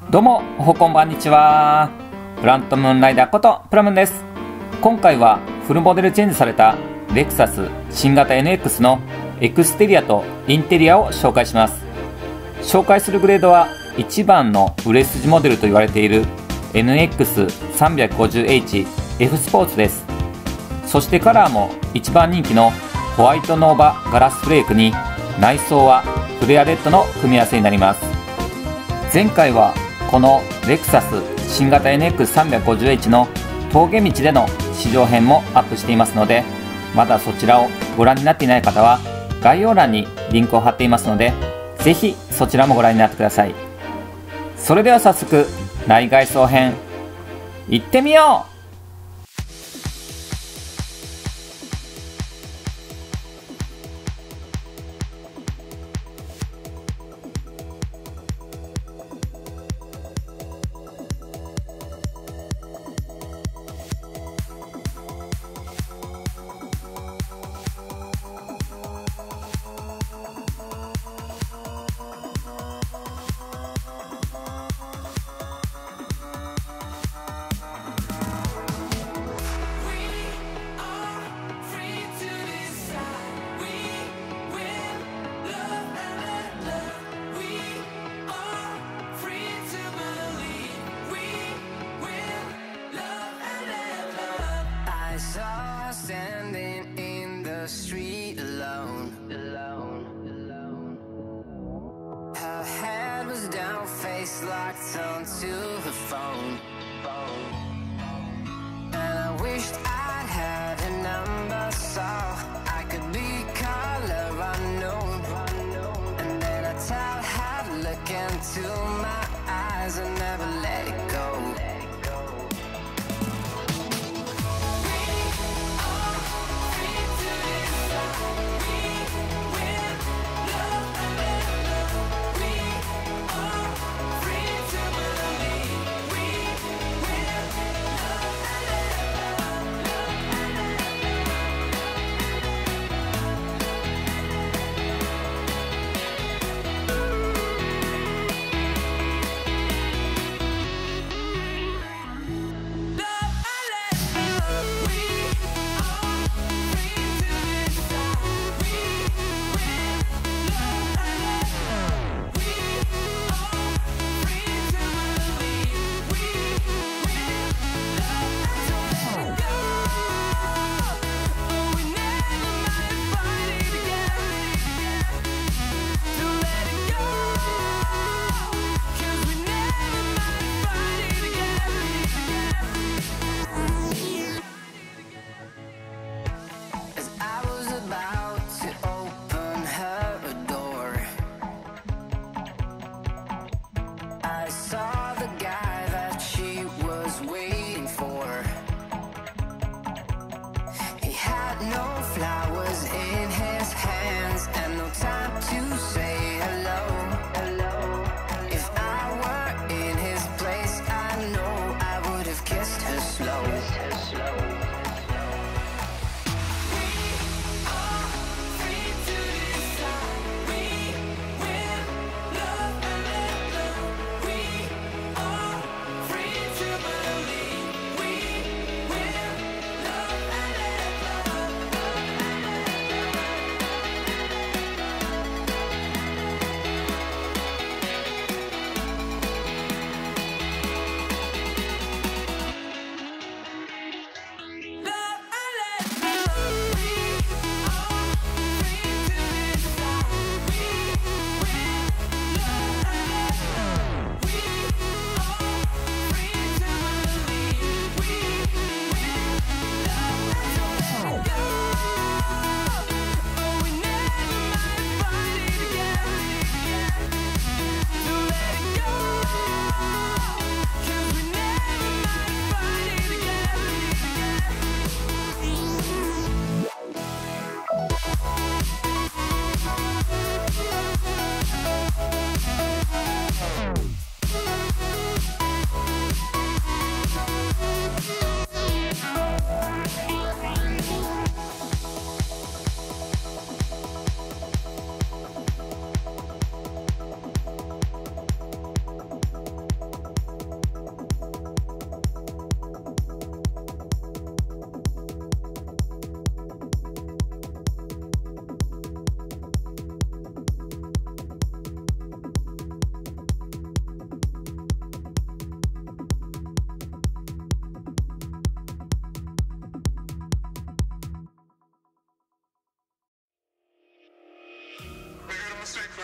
どうもこんばんにちは。プラントムーンライダーことプラムーンです。今回はフルモデルチェンジされたレクサス新型 NX のエクステリアとインテリアを紹介します。紹介するグレードは一番の売れ筋モデルと言われている NX350H F スポーツです。そしてカラーも一番人気のホワイトノーバガラスフレークに内装はフレアレッドの組み合わせになります。前回はこのレクサス新型 NX350H の峠道での試乗編もアップしていますので、まだそちらをご覧になっていない方は概要欄にリンクを貼っていますので、ぜひそちらもご覧になってください。それでは早速内外装編行ってみよう。 Standing in the street alone. Her head was down, face locked onto her phone. And I wished I'd had a number so I could be color unknown. And then I tell her to look into my eyes and never let it go.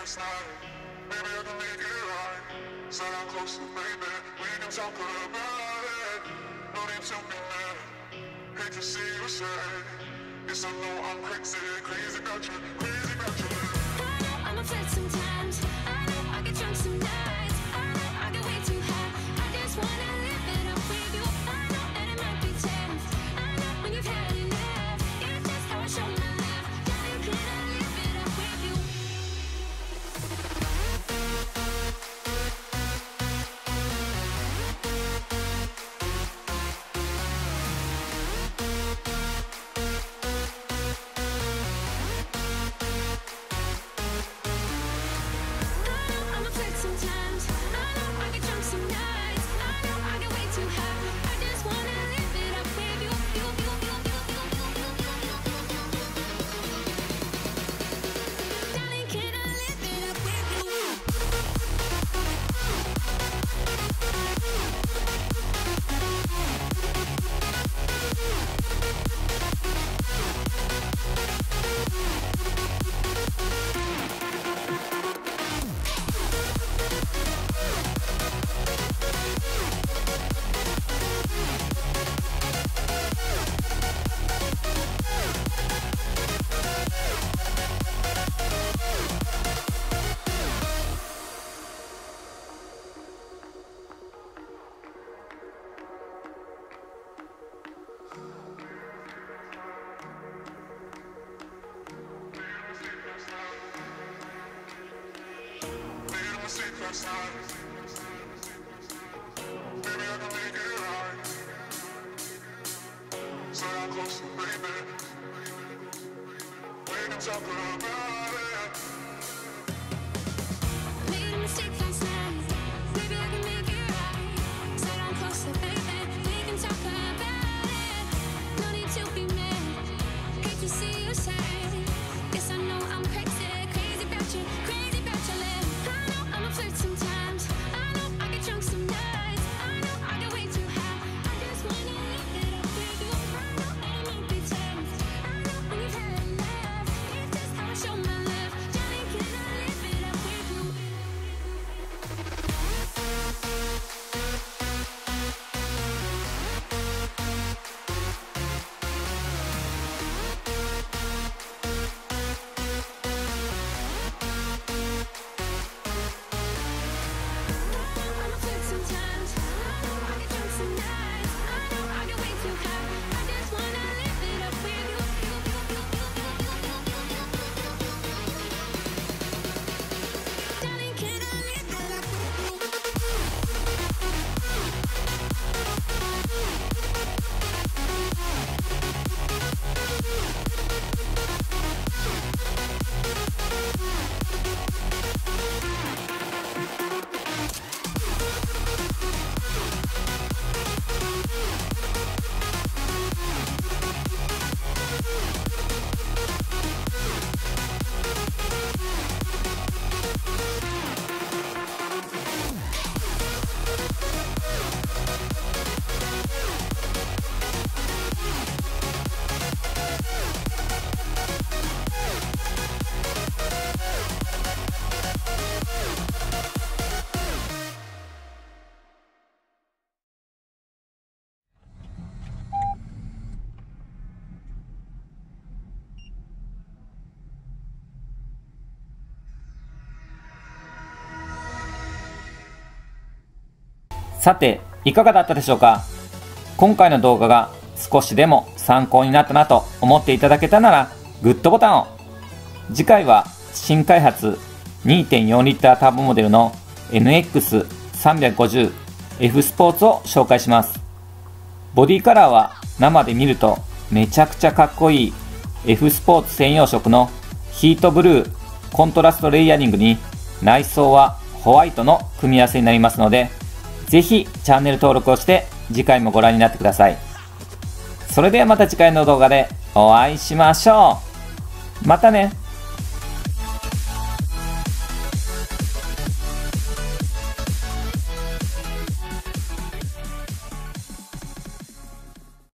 last night. Maybe I can make it right. Sit down closer, baby. We can talk about it. No need to be mad. Hate to see you sad. Yes, I know I'm crazy, crazy about you, crazy about you. I know I'm upset sometimes. I know I get drunk some nights. I know I get way too high. I just wanna live it up with you. I know that it might be tough. I know when you've had enough. It's just how I show my love. Darling, can I live it up with you? I'm upset sometimes. I know I get drunk some nights. I know I get way too high. I just wanna live it up with you. Darling, can I live it up with you? Made a mistake last night. Maybe I can make it right. Sit down closer, baby. We can talk about it. Made a mistake last night. Maybe I can make it right. Sit down closer, baby. We can talk about it. No need to be mad. Hate to see you sad. Yes, I know I'm crazy, crazy about you, crazy about your love. I know I'm upset sometimes. I know I get drunk some nights. I know I get way too high. I just wanna live it up with you. I know that it might be tough. I know when you've had enough. It's just how I show my love. Darling, can I live it up with you? I'm upset sometimes. I know I get drunk some nights. I know I get way too high. I just wanna live it up with you. Darling, can I live it up with you? さて、いかがだったでしょうか。今回の動画が少しでも参考になったなと思っていただけたならグッドボタンを。次回は新開発 2.4 リッターターボモデルの NX350F スポーツを紹介します。ボディカラーは生で見るとめちゃくちゃかっこいい F スポーツ専用色のヒートブルーコントラストレイヤリングに、内装はホワイトの組み合わせになりますので、ぜひチャンネル登録をして次回もご覧になってください。それではまた次回の動画でお会いしましょう。またね。